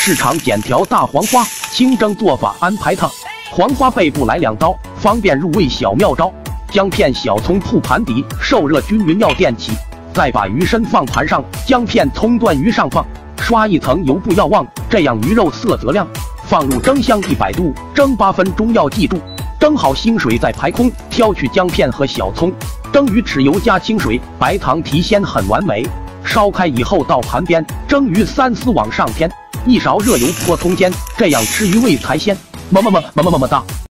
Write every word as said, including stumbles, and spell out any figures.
市场剪条大黄花，清蒸做法安排它。黄花背部来两刀，方便入味小妙招。姜片、小葱铺盘底，受热均匀要垫起，再把鱼身放盘上，姜片、葱段鱼上放，刷一层油不要忘，这样鱼肉色泽亮。放入蒸箱一百度，蒸八分钟要记住。蒸好腥水再排空，挑去姜片和小葱。蒸鱼豉油加清水，白糖提鲜很完美。烧开以后到盘边，蒸鱼三丝往上添，一勺热油泼葱间，这样吃鱼味才鲜。么么么么么么么哒。